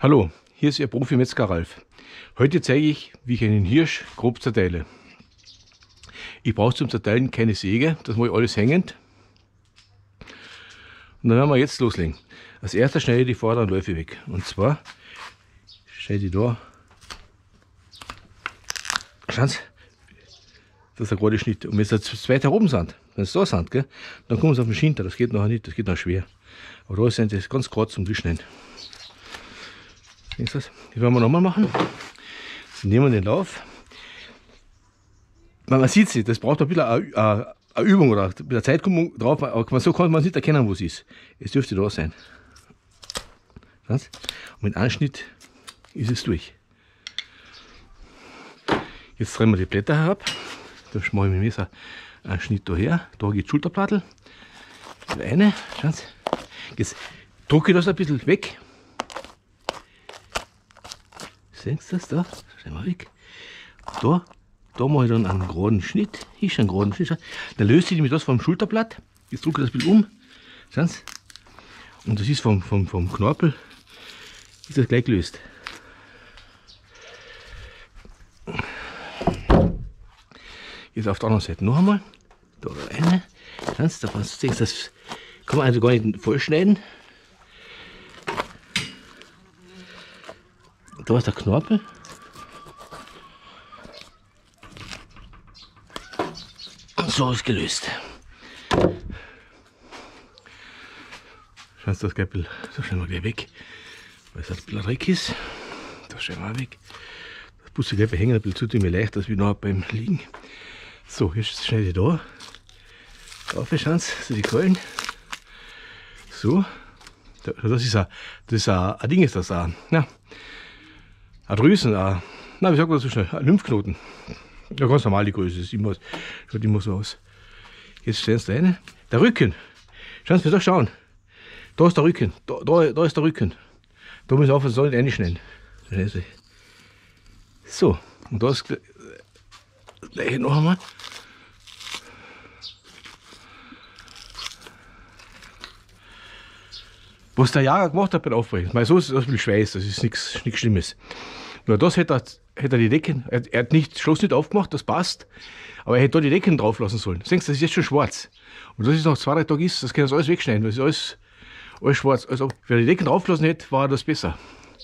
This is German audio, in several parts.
Hallo, hier ist Ihr Profi-Metzger Ralf. Heute zeige ich, wie ich einen Hirsch grob zerteile. Ich brauche zum Zerteilen keine Säge, das mache ich alles hängend. Und dann werden wir jetzt loslegen. Als erstes schneide ich die vorderen Läufe weg. Und zwar schneide ich da. Schauen Sie, das ist ein gerade Schnitt. Und wenn es jetzt weiter oben sind, wenn es da sind, gell, dann kommen sie auf den Schinter. Das geht nachher nicht, das geht noch schwer. Aber da sind das ganz gerade zum Durchschneiden. Das werden wir nochmal machen. Sie nehmen den Lauf. Man sieht sie, das braucht ein bisschen eine Übung oder ein bisschen Zeit drauf, aber so kann man nicht erkennen, wo es ist. Es dürfte da sein. Und mit Anschnitt ist es durch. Jetzt drehen wir die Blätter herab. Da mache ich mit dem Messer einen Schnitt daher. Da geht Schulterplattel. Eine. Schauen Sie. Jetzt drücke ich das ein bisschen weg. Sehen Sie das da? Schauen wir weg. Da mache ich dann einen geraden Schnitt. Ist ein geraden Schnitt. Dann löst sich nämlich das vom Schulterblatt. Jetzt drücke ich das ein bisschen um. Schauen Sie. Und das ist vom Knorpel. Ist das gleich gelöst. Jetzt auf der anderen Seite noch einmal. Da eine. Schauen Sie, da passt das. Kann man also gar nicht voll schneiden. Da ist der Knorpel. Und so ist gelöst. Schauen Sie, das Gäppel, so stellen wir gleich weg, weil es ein bisschen Dreck ist. Das stellen wir weg. Das Busse gleich hängen, ein bisschen tut mir leicht, dass wir noch beim Liegen. So, jetzt schneide ich da. Auf, schauen Sie, so die Keulen. So. Das ist ein Ding, ist das ein Drüsen, wie sagt man das so schnell? Ein Lymphknoten. Ja, ganz normal die Größe, schaut immer so aus. Jetzt stellen Sie da rein. Der Rücken. Schauen Sie, wir schauen. Da ist der Rücken. Da ist der Rücken. Da müssen wir aufpassen, soll nicht reinschneiden. So, und da ist das gleiche noch einmal. Was der Jager gemacht hat beim Aufbrechen, weil so ist das ein bisschen Schweiß, das ist nichts Schlimmes. Nur das hätte er die Decken, er hat nicht Schloss nicht aufgemacht, das passt, aber er hätte da die Decken drauf lassen sollen. Siehst du, das ist jetzt schon schwarz. Und das ist noch 2-3 Tage ist, das können Sie alles wegschneiden, das ist alles schwarz. Also, wenn er die Decken draufgelassen hätte, war das besser.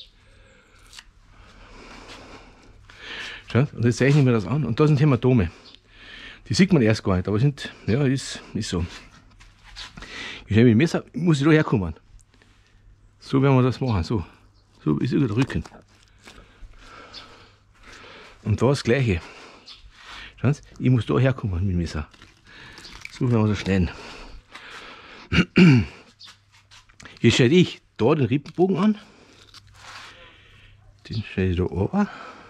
Schau, und jetzt zeichnen wir das an. Und da sind Hämatome. Die sieht man erst gar nicht, aber sind, ja, ist so. Ich schneide mit dem Messer, muss ich da herkommen. So werden wir das machen, so ist über der Rücken. Und da das Gleiche. Schauen Sie, ich muss da herkommen mit dem Messer. So werden wir das schneiden. Jetzt schneide ich da den Rippenbogen an. Den schneide ich da oben.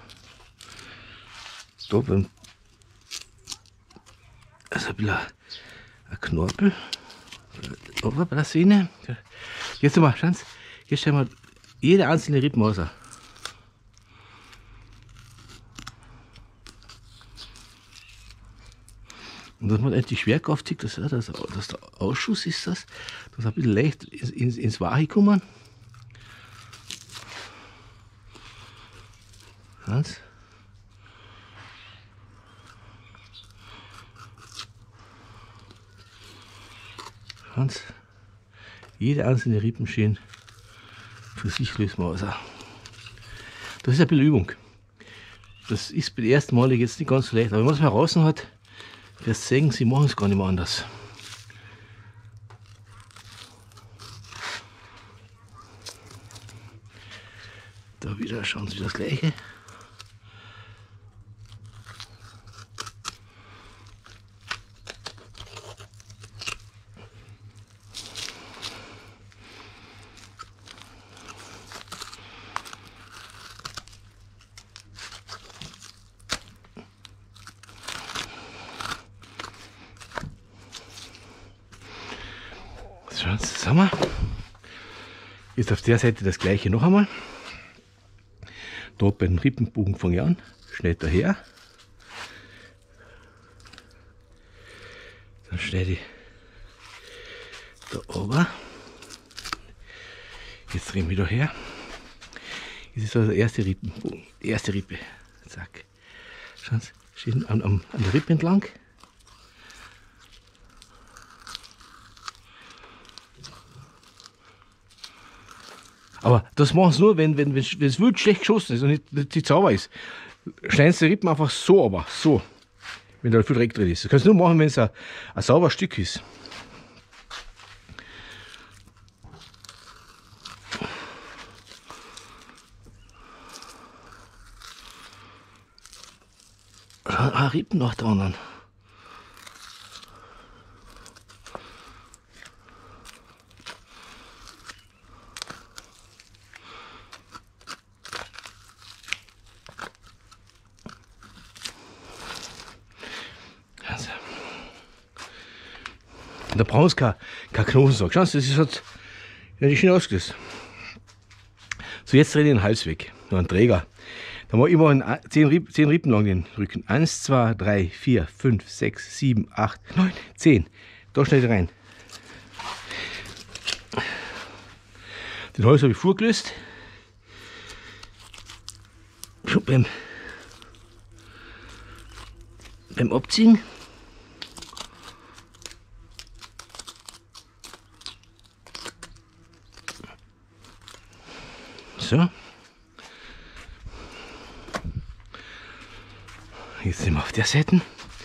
Da beim, also ein bisschen ein Knorpel. Oben bei der Sehne. Jetzt mal, schauen Sie, jetzt stellen wir jede einzelne Rippen aus. Und dass man endlich Schwerkraft zieht, dass der Ausschuss ist das, dass ein bisschen leicht ins Wache kommen. Ganz. Ganz. Jede einzelne Rippen schön für sich lösen wir aus. Das ist ein bisschen Übung. Das ist beim ersten Mal jetzt nicht ganz so leicht, aber wenn man es heraus hat, wirst du sehen, sie machen es gar nicht mehr anders. Da wieder schauen Sie das Gleiche. Schauen Sie, das haben wir. Jetzt auf der Seite das Gleiche noch einmal. Da bei dem Rippenbogen fange ich an, schneide daher. Dann schneide ich da oben. Jetzt drehen wir da her. Das ist also der erste Rippenbogen. Die erste Rippe. Zack. Schauen Sie, stehen an der Rippe entlang. Aber das machen sie nur, wenn es wild schlecht geschossen ist und nicht die Zauber ist. Schneiden sie die Rippen einfach so, aber so. Wenn da viel Dreck drin ist. Das kannst du nur machen, wenn es ein sauberes Stück ist. Rippen noch dran. Also. Da brauchen sie kein Knotensack. Schauen Sie, das ist halt ja, schön ausgelöst. So, jetzt drehe ich den Hals weg. Noch einen Träger. Da mache ich immer 10 Rippen lang den Rücken. 1, 2, 3, 4, 5, 6, 7, 8, 9, 10. Da schneide ich rein. Den Hals habe ich vorgelöst. Schon beim Abziehen. So. Jetzt sind wir auf der Seite.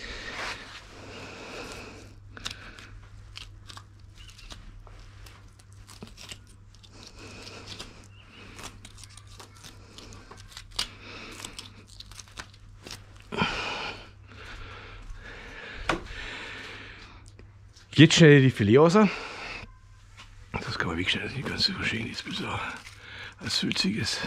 Jetzt schneide ich die Filet aus. Das kann man wegschneiden, das ist nicht ganz so verschieden. Jetzt bis so ein Sülziges.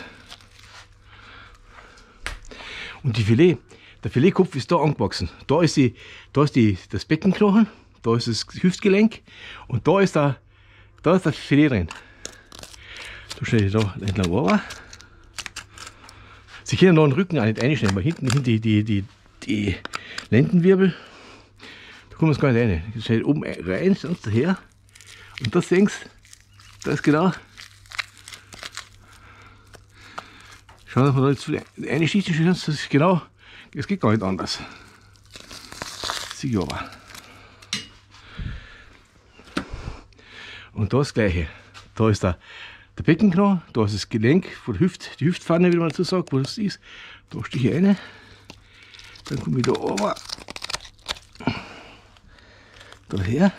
Und die der Filetkopf ist da angewachsen. Da ist das Beckenknochen, da ist das Hüftgelenk und da ist das Filet drin. Da schneide ich da entlang runter. Sie können noch den Rücken auch nicht einschneiden, weil hinten die Lendenwirbel, da kommen wir gar nicht rein. Ich schneide oben rein, sonst daher. Und das sehen Sie, da ist genau. Schauen, dass man da jetzt eine Schicht ist, das ist genau, es geht gar nicht anders. Sieh ich aber. Und da das gleiche. Da ist der Beckenknochen, da ist das Gelenk von der die Hüftpfanne, wie man dazu sagt, wo das ist. Da stiche ich rein. Dann komme ich da oben. Daher.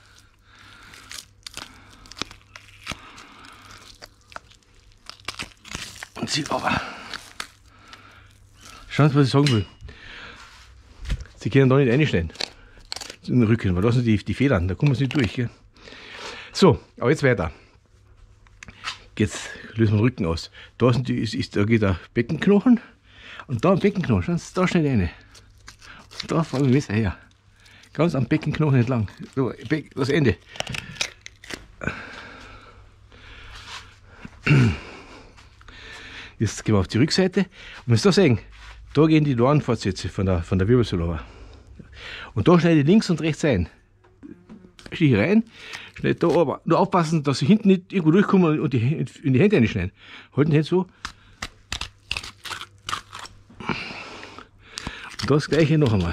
Und ziehe aber. Schauen Sie, was ich sagen will. Sie können da nicht reinschneiden. In den Rücken, weil da sind die Federn, da kommen sie nicht durch. Gell? So, aber jetzt weiter. Jetzt lösen wir den Rücken aus. Da, da geht der Beckenknochen und da am Beckenknochen, schauen Sie, da schnell rein. Da fahren wir Messer her. Ganz am Beckenknochen entlang. So, das Ende. Jetzt gehen wir auf die Rückseite. Und wenn Sie da sehen, da gehen die Dornfortsätze von der Wirbelsäule runter. Und da schneide ich links und rechts ein. Stehe ich rein, schneide da oben. Nur aufpassen, dass ich hinten nicht irgendwo durchkomme und in die Hände reinschneiden. Halten die Hände so. Und das gleiche noch einmal.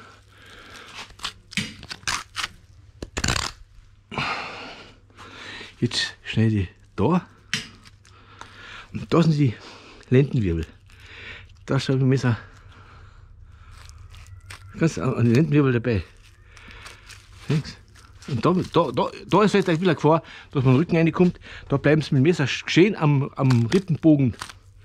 Jetzt schneide ich da. Und da sind die Lendenwirbel. Da schaue ich mit dem Messer ganz an den Lendenwirbel dabei. Und da ist jetzt wieder Gefahr, dass man den Rücken reinkommt. Da bleiben sie mit dem Messer schön am Rippenbogen.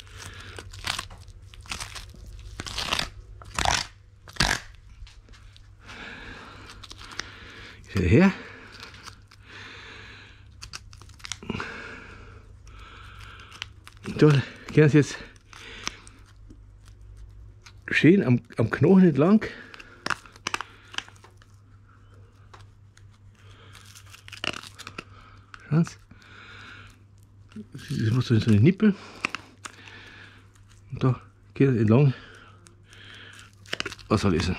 Her. Und da gehen sie jetzt schön am Knochen entlang. Schauen Sie. Das muss so eine Nippel. Und da geht es entlang. Was soll ich sagen?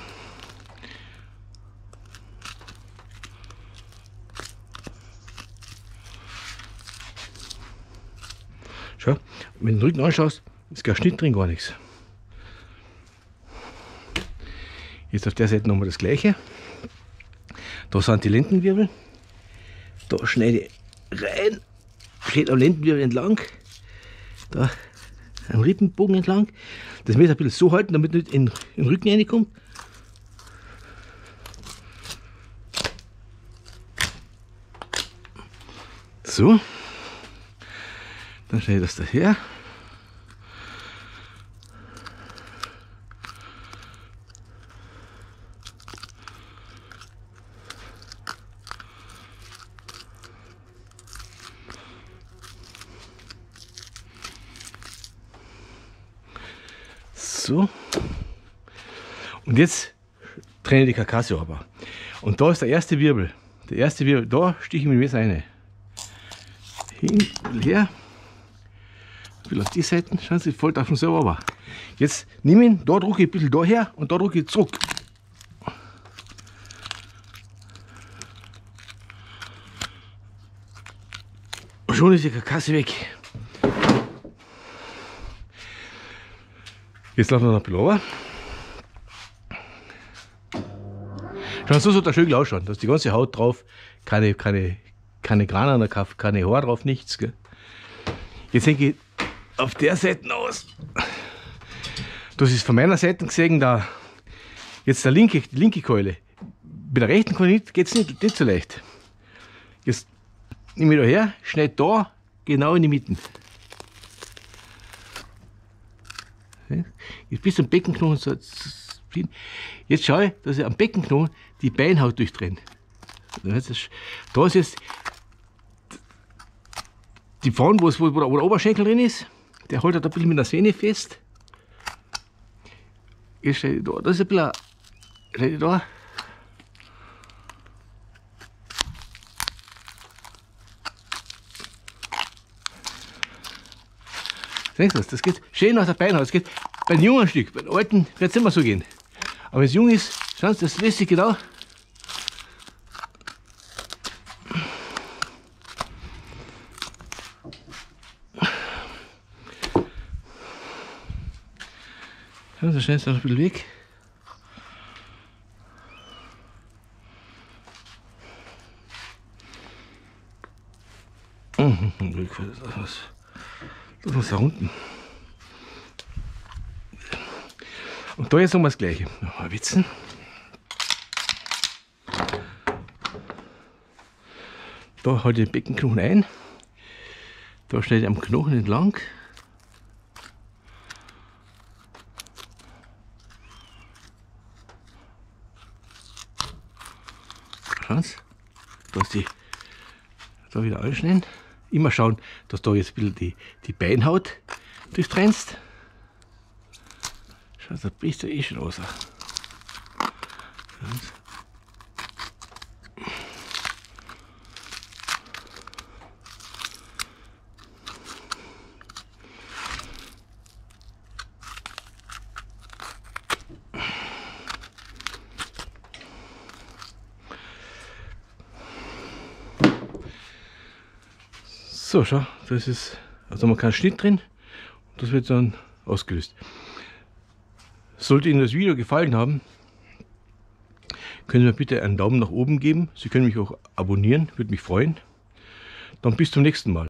Schau, wenn du den Rücken anschaust, ist kein Schnitt drin, gar nichts. Jetzt auf der Seite nochmal das gleiche. Da sind die Lendenwirbel. Da schneide ich rein, steht am Lendenwirbel entlang. Da am Rippenbogen entlang. Das muss ich ein bisschen so halten, damit nicht in den Rücken reinkommt. So. Dann schneide ich das daher. So. Und jetzt trenne die Karkasse aber. Und da ist der erste Wirbel. Der erste Wirbel, da stiche ich mit dem Messer rein. Hin, her. Ich will auf die Seiten, schauen Sie, fällt auch schon selber aber. Jetzt nehme ich ihn, da drücke ich ein bisschen daher und da drücke ich zurück. Und schon ist die Karkasse weg. Jetzt laufen wir noch ein bisschen runter. Schau, so soll der Schögel ausschauen. Da ist die ganze Haut drauf, keine Granen, keine Haare drauf, nichts. Gell? Jetzt hänge ich auf der Seite aus. Das ist von meiner Seite gesehen, da jetzt die linke Keule. Bei der rechten Keule geht es nicht so leicht. Jetzt nehme ich da her, schneide da genau in die Mitte. Jetzt bis zum Beckenknochen. Jetzt schaue ich, dass ich am Beckenknochen die Beinhaut durchtrenne. Da ist jetzt die Pfanne, wo der Oberschenkel drin ist, der hält ein bisschen mit der Sehne fest. Jetzt stelle ich da, das ist ein bisschen, stelle ich da. Siehst du das geht schön aus der Beinhaut. Das geht beim jungen Stück, beim alten wird es immer so gehen. Aber wenn es jung ist, schauen Sie, das lässt sich genau. Schauen Sie, schnell noch ein bisschen weg. Das muss da unten. Und da jetzt nochmal das gleiche. Nochmal witzen. Da halte ich den Beckenknochen ein. Da schneide ich am Knochen entlang. Schauen Sie, da wieder anschneiden. Immer schauen, dass da jetzt ein bisschen die Beinhaut durchtrennst. Schau, da bricht er eh schon raus. So, schau, das ist, also man keinen Schnitt drin und das wird dann ausgelöst. Sollte Ihnen das Video gefallen haben, können Sie mir bitte einen Daumen nach oben geben. Sie können mich auch abonnieren, würde mich freuen. Dann bis zum nächsten Mal.